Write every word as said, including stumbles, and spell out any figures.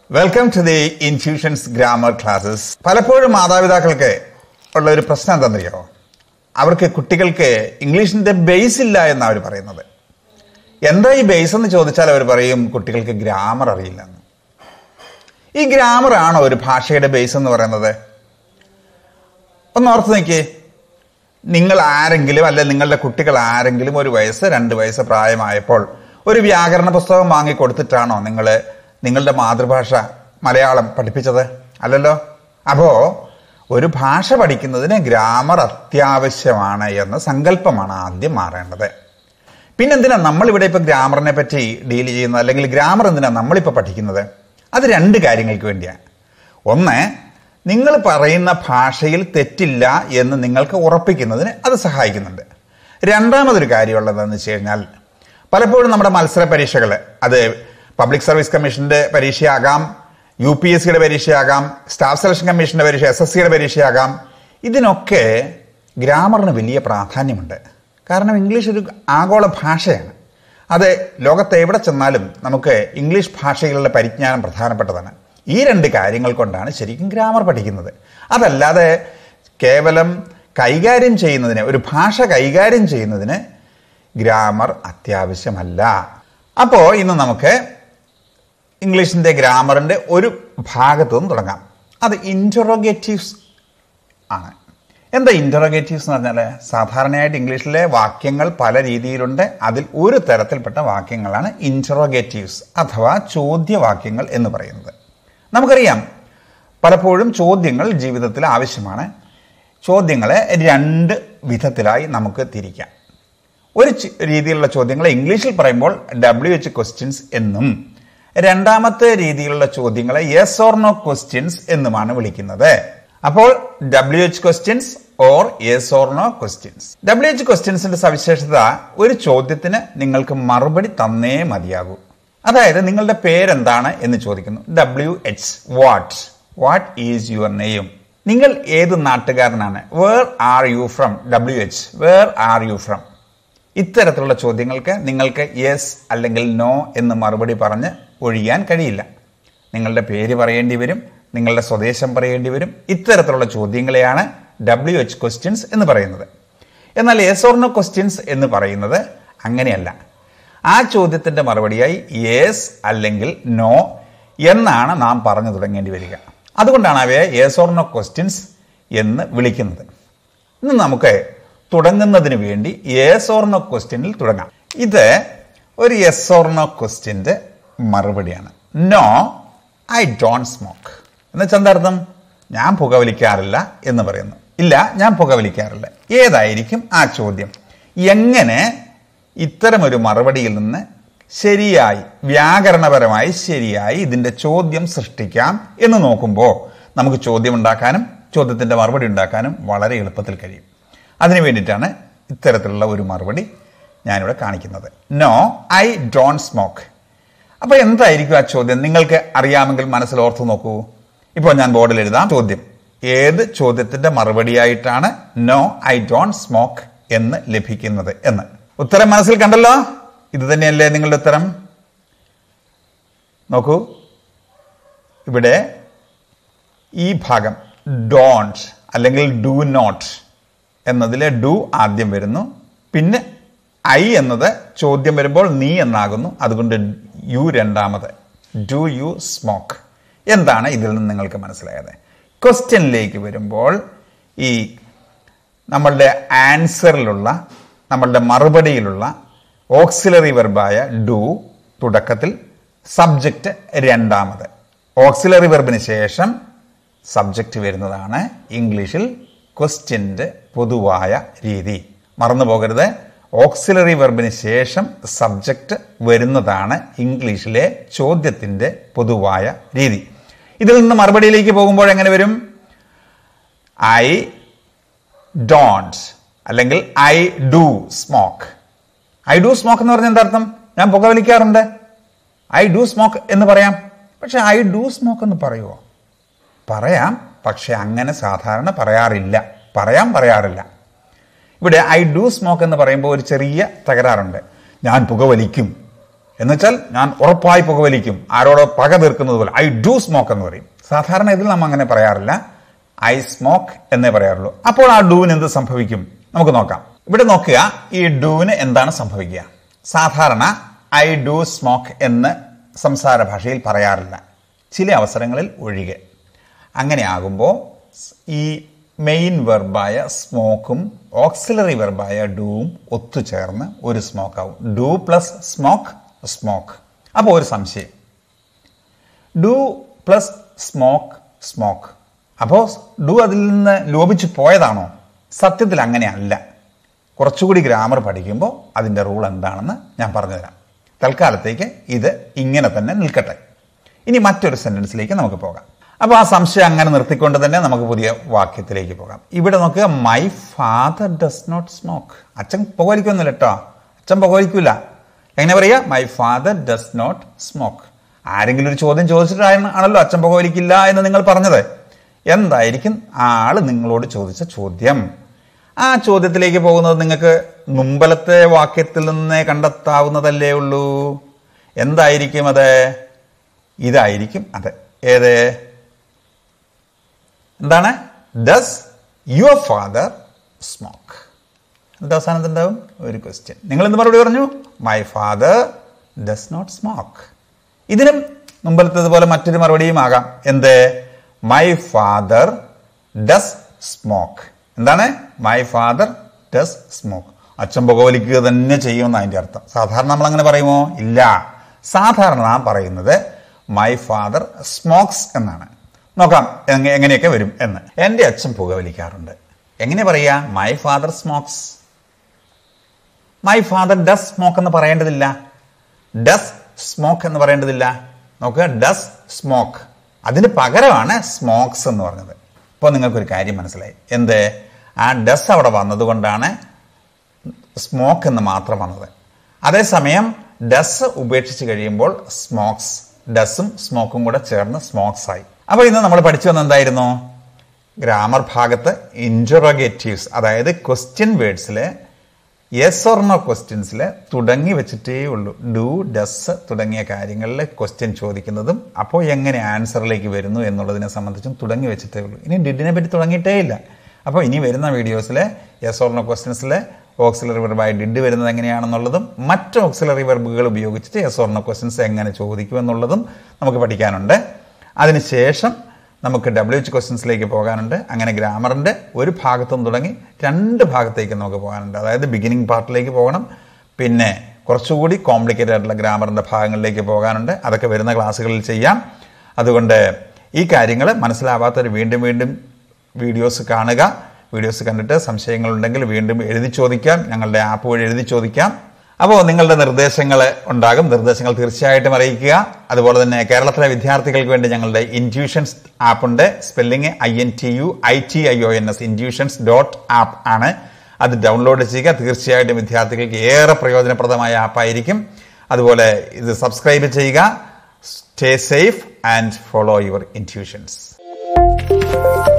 Welcome to the intuitions grammar classes. പലപ്പോഴും മാതാപിതാക്കൾക്ക് ഉള്ള ഒരു പ്രശ്നം എന്താണെന്നറിയോ? അവർക്ക് കുട്ടികൾക്ക് ഇംഗ്ലീഷിന്റെ ബേസ് ഇല്ല എന്നാണ് അവർ പറയുന്നത്. എന്താ ഈ ബേസ് എന്ന് ചോദിച്ചാൽ അവർ പറയും കുട്ടികൾക്ക് ഗ്രാമർ അറിയില്ലെന്ന്. ഈ ഗ്രാമർ ആണോ ഒരു ഭാഷയുടെ ബേസ് എന്ന് പറയുന്നത്? ഒന്ന് ഓർത്ത് നോക്കിയേ. നിങ്ങൾ ആരെങ്കിലും അല്ലെ നിങ്ങളുടെ കുട്ടികൾ ആരെങ്കിലും ഒരു വയസ്സ് രണ്ട് വയസ്സ് പ്രായമായപ്പോൾ ഒരു വ്യാകരണ പുസ്തകം വാങ്ങി കൊടുത്തിട്ടാണോ നിങ്ങൾ നിങ്ങളുടെ മാതൃഭാഷ മലയാളം പഠിപ്പിച്ചത്? അല്ലല്ലോ. അപ്പോ ഒരു ഭാഷ പഠിക്കുന്നതിന് ഗ്രാമർ അത്യാവശ്യമാണ് എന്ന സങ്കല്പമാണ് ആദ്യം മാറേണ്ടത്. പിന്നെന്തിനാ നമ്മളിവിടെ ഇപ്പൊ ഗ്രാമറിനെ പറ്റി ഡീൽ ചെയ്യുന്നത്, അല്ലെങ്കിൽ ഗ്രാമർ എന്തിനാ നമ്മളിപ്പോൾ പഠിക്കുന്നത്? അത് രണ്ട് കാര്യങ്ങൾക്ക് വേണ്ടിയാണ്. ഒന്ന്, നിങ്ങൾ പറയുന്ന ഭാഷയിൽ തെറ്റില്ല എന്ന് നിങ്ങൾക്ക് ഉറപ്പിക്കുന്നതിന് അത് സഹായിക്കുന്നുണ്ട്. രണ്ടാമതൊരു കാര്യമുള്ളതെന്ന് വെച്ച് കഴിഞ്ഞാൽ, പലപ്പോഴും നമ്മുടെ മത്സര പരീക്ഷകൾ, അത് പബ്ലിക് സർവീസ് കമ്മീഷന്റെ പരീക്ഷയാകാം, യു പി എസ് സിയുടെ പരീക്ഷയാകാം, സ്റ്റാഫ് സെലക്ഷൻ കമ്മീഷന്റെ പരീക്ഷ, എസ് എസ് സിയുടെ പരീക്ഷയാകാം, ഇതിനൊക്കെ ഗ്രാമറിന് വലിയ പ്രാധാന്യമുണ്ട്. കാരണം ഇംഗ്ലീഷ് ഒരു ആഗോള ഭാഷയാണ്. അത് ലോകത്ത് എവിടെ ചെന്നാലും നമുക്ക് ഇംഗ്ലീഷ് ഭാഷയിലുള്ള പരിജ്ഞാനം പ്രധാനപ്പെട്ടതാണ്. ഈ രണ്ട് കാര്യങ്ങൾ കൊണ്ടാണ് ശരിക്കും ഗ്രാമർ പഠിക്കുന്നത്. അതല്ലാതെ കേവലം കൈകാര്യം ചെയ്യുന്നതിന്, ഒരു ഭാഷ കൈകാര്യം ചെയ്യുന്നതിന് ഗ്രാമർ അത്യാവശ്യമല്ല. അപ്പോൾ ഇന്ന് നമുക്ക് ഇംഗ്ലീഷിന്റെ ഗ്രാമറിന്റെ ഒരു ഭാഗത്തു നിന്ന് തുടങ്ങാം. അത് ഇൻറ്ററോഗേറ്റീവ്സ് ആണ്. എന്താ ഇൻറ്ററോഗേറ്റീവ്സ് എന്ന് പറഞ്ഞാൽ? സാധാരണയായിട്ട് ഇംഗ്ലീഷിലെ വാക്യങ്ങൾ പല രീതിയിലുണ്ട്. അതിൽ ഒരു തരത്തിൽപ്പെട്ട വാക്യങ്ങളാണ് ഇൻറ്ററോഗേറ്റീവ്സ് അഥവാ ചോദ്യവാക്യങ്ങൾ എന്ന് പറയുന്നത്. നമുക്കറിയാം, പലപ്പോഴും ചോദ്യങ്ങൾ ജീവിതത്തിൽ ആവശ്യമാണ്. ചോദ്യങ്ങളെ രണ്ട് വിധത്തിലായി നമുക്ക് തിരിക്കാം. ഒരു രീതിയിലുള്ള ചോദ്യങ്ങളെ ഇംഗ്ലീഷിൽ പറയുമ്പോൾ ഡബ്ല്യു എച്ച് ക്വസ്റ്റ്യൻസ് എന്നും, രണ്ടാമത്തെ രീതിയിലുള്ള ചോദ്യങ്ങളെ യെസ് ഓർ നോ ക്വസ്റ്റ്യൻസ് എന്നുമാണ് വിളിക്കുന്നത്. അപ്പോൾ W H questions or yes or no questions. W H ക്വസ്റ്റ്യൻസിന്റെ സവിശേഷത, ഒരു ചോദ്യത്തിന് നിങ്ങൾക്ക് മറുപടി തന്നേ മതിയാകൂ. അതായത് നിങ്ങളുടെ പേരെന്താണ് എന്ന് ചോദിക്കുന്നു. W H what what is your name. നിങ്ങൾ ഏത് നാട്ടുകാരനാണ്? Where are you from? W H where are you from. ഇത്തരത്തിലുള്ള ചോദ്യങ്ങൾക്ക് നിങ്ങൾക്ക് യെസ് അല്ലെങ്കിൽ നോ എന്ന് മറുപടി പറഞ്ഞ് ഒഴിയാൻ കഴിയില്ല. നിങ്ങളുടെ പേര് പറയേണ്ടി വരും, നിങ്ങളുടെ സ്വദേശം പറയേണ്ടി വരും. ഇത്തരത്തിലുള്ള ചോദ്യങ്ങളെയാണ് ഡബ്ല്യു എച്ച് ക്വസ്റ്റ്യൻസ് എന്ന് പറയുന്നത്. എന്നാൽ യെസ് ഓർ നോ ക്വസ്റ്റ്യൻസ് എന്ന് പറയുന്നത് അങ്ങനെയല്ല. ആ ചോദ്യത്തിന്റെ മറുപടിയായി യെസ് അല്ലെങ്കിൽ നോ എന്നാണ് നാം പറഞ്ഞു തുടങ്ങേണ്ടി വരിക. അതുകൊണ്ടാണ് അവയെ യെസ് ഓർ നോ ക്വസ്റ്റ്യൻസ് എന്ന് വിളിക്കുന്നത്. ഇന്ന് നമുക്ക് തുടങ്ങുന്നതിന് വേണ്ടി യെസ് ഓർ നോ ക്വസ്റ്റ്യനിൽ തുടങ്ങാം. ഇത് ഒരു യെസ് ഓർ നോ ക്വസ്റ്റ്യന്റെ മറുപടിയാണ്. നോ, ഐ ഡോണ്ട് സ്മോക്ക് എന്ന് വെച്ചാൽ എന്താർത്ഥം? ഞാൻ പുകവലിക്കാറില്ല എന്ന് പറയുന്നു. ഇല്ല, ഞാൻ പുകവലിക്കാറില്ല. ഏതായിരിക്കും ആ ചോദ്യം? എങ്ങനെ ഇത്തരമൊരു മറുപടിയിൽ നിന്ന് ശരിയായി, വ്യാകരണപരമായി ശരിയായി ഇതിന്റെ ചോദ്യം സൃഷ്ടിക്കാം എന്ന് നോക്കുമ്പോൾ നമുക്ക് ചോദ്യം ഉണ്ടാക്കാനും ചോദ്യത്തിന്റെ മറുപടി ഉണ്ടാക്കാനും വളരെ എളുപ്പത്തിൽ കഴിയും. അതിനു വേണ്ടിയിട്ടാണ് ഇത്തരത്തിലുള്ള ഒരു മറുപടി ഞാനിവിടെ കാണിക്കുന്നത്. No, I don't smoke. അപ്പൊ എന്തായിരിക്കും ആ ചോദ്യം? നിങ്ങൾക്ക് അറിയാമെങ്കിൽ മനസ്സിൽ ഓർത്തു നോക്കൂ. ഇപ്പോൾ ഞാൻ ബോർഡിൽ എഴുതാം ചോദ്യം. ഏത് ചോദ്യത്തിന്റെ മറുപടിയായിട്ടാണ് നോ, ഐ ഡോണ്ട് സ്മോക്ക് എന്ന് ലഭിക്കുന്നത് എന്ന്. ഉത്തരം മനസ്സിൽ കണ്ടല്ലോ. ഇത് തന്നെയല്ലേ നിങ്ങളുടെ ഉത്തരം? നോക്കൂ, ഇവിടെ ഈ ഭാഗം ഡോണ്ട് അല്ലെങ്കിൽ ഡു നോട്ട് എന്നതിലെ ഡു ആദ്യം വരുന്നു. പിന്നെ ഐ എന്നത് ചോദ്യം വരുമ്പോൾ നീ എന്നാകുന്നു. അതുകൊണ്ട് യു രണ്ടാമത്. Do you smoke. എന്താണ് ഇതിൽ നിന്ന് നിങ്ങൾക്ക് മനസ്സിലായത്? ക്വസ്റ്റ്യനിലേക്ക് വരുമ്പോൾ ഈ നമ്മളുടെ ആൻസറിലുള്ള, നമ്മളുടെ മറുപടിയിലുള്ള ഓക്സിലറി വെർബായ ഡു തുടക്കത്തിൽ, സബ്ജക്റ്റ് രണ്ടാമത്. ഓക്സിലറി വെർബിന് ശേഷം സബ്ജക്റ്റ് വരുന്നതാണ് ഇംഗ്ലീഷിൽ ക്വസ്റ്റ്യന്റെ പൊതുവായ രീതി. മറന്നു പോകരുത്, ഓക്സിലറി വെർബിന് ശേഷം സബ്ജക്റ്റ് വരുന്നതാണ് ഇംഗ്ലീഷിലെ ചോദ്യത്തിന്റെ പൊതുവായ രീതി. ഇതിൽ നിന്ന് മറുപടിയിലേക്ക് പോകുമ്പോൾ എങ്ങനെ വരും? ഐ ഡോണ്ട് അല്ലെങ്കിൽ I do smoke. I do smoke എന്ന് പറഞ്ഞാൽ എന്താ അർത്ഥം? ഞാൻ പുകവലിക്കാറുണ്ട്. ഐ ഡു സ്മോക്ക് എന്ന് പറയാം. പക്ഷെ ഐ ഡു സ്മോക്ക് എന്ന് പറയുമോ? പറയാം, പക്ഷെ അങ്ങനെ സാധാരണ പറയാറില്ല. പറയാം, പറയാറില്ല. ഇവിടെ ഐ ഡു സ്മോക്ക് എന്ന് പറയുമ്പോൾ ഒരു ചെറിയ തകരാറുണ്ട്. ഞാൻ പുകവലിക്കും എന്നുവെച്ചാൽ ഞാൻ ഉറപ്പായി പുകവലിക്കും, ആരോടോ പക തീർക്കുന്നത് പോലെ. ഐ ഡു സ്മോക്ക് എന്ന് പറയും. സാധാരണ ഇതിൽ നാം അങ്ങനെ പറയാറില്ല, ഐ സ്മോക്ക് എന്നേ പറയാറുള്ളൂ. അപ്പോൾ ആ ഡൂവിന് എന്ത് സംഭവിക്കും നമുക്ക് നോക്കാം. ഇവിടെ നോക്കുക, ഈ ഡൂവിന് എന്താണ് സംഭവിക്കുക. സാധാരണ ഐ ഡു സ്മോക്ക് എന്ന് സംസാര ഭാഷയിൽ പറയാറില്ല, ചില അവസരങ്ങളിൽ ഒഴികെ. അങ്ങനെ ആകുമ്പോൾ ഈ മെയിൻ വെർബായ സ്മോക്കും ഓക്സിലറി വെർബായ ഡൂവും ഒത്തുചേർന്ന് ഒരു സ്മോക്ക് ആവും. Do plus smoke, smoke. അപ്പോൾ ഒരു സംശയം, ഡു പ്ലസ് സ്മോക്ക്, സ്മോക്ക്. അപ്പോൾ ഡു അതിൽ നിന്ന് ലോപിച്ച് പോയതാണോ? സത്യത്തിൽ അങ്ങനെയല്ല. കുറച്ചുകൂടി ഗ്രാമർ പഠിക്കുമ്പോൾ അതിൻ്റെ റൂൾ എന്താണെന്ന് ഞാൻ പറഞ്ഞുതരാം. തൽക്കാലത്തേക്ക് ഇത് ഇങ്ങനെ തന്നെ നിൽക്കട്ടെ. ഇനി മറ്റൊരു സെന്റൻസിലേക്ക് നമുക്ക് പോകാം. അപ്പോൾ ആ സംശയം അങ്ങനെ നിർത്തിക്കൊണ്ട് തന്നെ നമുക്ക് പുതിയ വാക്യത്തിലേക്ക് പോകാം. ഇവിടെ നോക്കുക, my father does not smoke. അച്ഛൻ പുകവലിക്കൊന്നുമില്ല കേട്ടോ, അച്ഛൻ പുകവലിക്കില്ല. എങ്ങനെ പറയുക? My father does not smoke. ആരെങ്കിലും ഒരു ചോദ്യം ചോദിച്ചിട്ടാണ് ആണല്ലോ അച്ഛൻ പുകവലിക്കില്ല എന്ന് നിങ്ങൾ പറഞ്ഞത്. എന്തായിരിക്കും ആള് നിങ്ങളോട് ചോദിച്ച ചോദ്യം? ആ ചോദ്യത്തിലേക്ക് പോകുന്നത് നിങ്ങൾക്ക് മുമ്പലത്തെ വാക്യത്തിൽ നിന്ന് കണ്ടെത്താവുന്നതല്ലേ ഉള്ളൂ. എന്തായിരിക്കും അത്? ഇതായിരിക്കും അത്. ഏത്? എന്താണ്? Does your father smoke. എന്നിട്ട് അവസാനത്ത് ഉണ്ടാവും ഒരു ക്വസ്റ്റ്യൻ. നിങ്ങൾ എന്ത് മറുപടി പറഞ്ഞു? My father does not smoke. ഇതിനും മുമ്പലത്തതുപോലെ മറ്റൊരു മറുപടിയും ആകാം. എന്ത്? My father does smoke. എന്താണ്? My father does smoke. അച്ഛൻ പുകവലിക്കുക തന്നെ ചെയ്യുമെന്ന് അതിൻ്റെ അർത്ഥം. സാധാരണ നമ്മൾ അങ്ങനെ പറയുമോ? ഇല്ല. സാധാരണ നാം പറയുന്നത് മൈ ഫാദർ സ്മോക്സ് എന്നാണ്. നോക്കാം എങ്ങനെയൊക്കെ വരും എന്ന്. എൻ്റെ അച്ഛൻ പുകവലിക്കാറുണ്ട്. എങ്ങനെ പറയാ? My father smokes. My father does smoke എന്ന് പറയേണ്ടതില്ല, ഡസ് സ്മോക്ക് എന്ന് പറയേണ്ടതില്ല. നോക്കുക, ഡസ് സ്മോക്ക്. അതിന് പകരമാണ് സ്മോക്സ് എന്ന് പറഞ്ഞത്. ഇപ്പോൾ നിങ്ങൾക്കൊരു കാര്യം മനസ്സിലായി. എന്ത്? ആ ഡസ് അവിടെ വന്നതുകൊണ്ടാണ് സ്മോക്ക് എന്ന് മാത്രം വന്നത്. അതേസമയം ഡസ് ഉപേക്ഷിച്ച് കഴിയുമ്പോൾ സ്മോക്സ്, ഡസും സ്മോക്കും കൂടെ ചേർന്ന് സ്മോക്സ് ആയി. അപ്പോൾ ഇന്ന് നമ്മൾ പഠിച്ചു വന്ന എന്തായിരുന്നു? ഗ്രാമർ ഭാഗത്ത് ഇൻറ്ററോഗേറ്റീവ്സ്, അതായത് ക്വസ്റ്റ്യൻ വേർഡ്സിലെ യെസ് ഓർ നോ ക്വസ്റ്റ്യൻസിൽ തുടങ്ങി വെച്ചിട്ടേ ഉള്ളൂ. ഡു, ഡസ് തുടങ്ങിയ കാര്യങ്ങളിൽ ക്വസ്റ്റ്യൻ ചോദിക്കുന്നതും അപ്പോൾ എങ്ങനെ ആൻസറിലേക്ക് വരുന്നു എന്നുള്ളതിനെ സംബന്ധിച്ചും തുടങ്ങി വെച്ചിട്ടേ ഉള്ളൂ. ഇനി ഡിഡിനെ പറ്റി തുടങ്ങിയിട്ടേ ഇല്ല. അപ്പോൾ ഇനി വരുന്ന വീഡിയോസിലെ യെസ് ഓർ നോ ക്വസ്റ്റ്യൻസിലെ ഓക്സിലറി വെർബായി ഡിഡ് വരുന്നത് എങ്ങനെയാണെന്നുള്ളതും മറ്റ് ഓക്സിലറി വെർബുകൾ ഉപയോഗിച്ചിട്ട് യെസ് ഓർ നോ ക്വസ്റ്റ്യൻസ് എങ്ങനെ ചോദിക്കുമെന്നുള്ളതും നമുക്ക് പഠിക്കാനുണ്ട്. അതിനുശേഷം നമുക്ക് ഡബ്ല്യു എച്ച് ക്വസ്റ്റ്യൻസിലേക്ക് പോകാനുണ്ട്. അങ്ങനെ ഗ്രാമറിൻ്റെ ഒരു ഭാഗത്തും തുടങ്ങി രണ്ട് ഭാഗത്തേക്ക് നമുക്ക് പോകാനുണ്ട്. അതായത് ബിഗിനിങ് പാർട്ടിലേക്ക് പോകണം, പിന്നെ കുറച്ചുകൂടി കോംപ്ലിക്കേറ്റഡ് ആയിട്ടുള്ള ഗ്രാമറിൻ്റെ ഭാഗങ്ങളിലേക്ക് പോകാനുണ്ട്. അതൊക്കെ വരുന്ന ക്ലാസ്സുകളിൽ ചെയ്യാം. അതുകൊണ്ട് ഈ കാര്യങ്ങൾ മനസ്സിലാവാത്തവർ വീണ്ടും വീണ്ടും വീഡിയോസ് കാണുക. വീഡിയോസ് കണ്ടിട്ട് സംശയങ്ങളുണ്ടെങ്കിൽ വീണ്ടും എഴുതി ചോദിക്കാം, ഞങ്ങളുടെ ആപ്പ് വഴി എഴുതി ചോദിക്കാം. അപ്പോൾ നിങ്ങളുടെ നിർദ്ദേശങ്ങൾ ഉണ്ടാകും. നിർദ്ദേശങ്ങൾ തീർച്ചയായിട്ടും അറിയിക്കുക. അതുപോലെ തന്നെ കേരളത്തിലെ വിദ്യാർത്ഥികൾക്ക് വേണ്ടി ഞങ്ങളുടെ ഇൻറ്റ്യൂഷൻസ് ആപ്പുണ്ട്. Spelling I N T U I T I O N S, intuitions dot app ആണ്. അത് ഡൗൺലോഡ് ചെയ്യുക. തീർച്ചയായിട്ടും വിദ്യാർത്ഥികൾക്ക് ഏറെ പ്രയോജനപ്രദമായ ആപ്പായിരിക്കും. അതുപോലെ ഇത് സബ്സ്ക്രൈബ് ചെയ്യുക. Stay safe and follow your intuitions.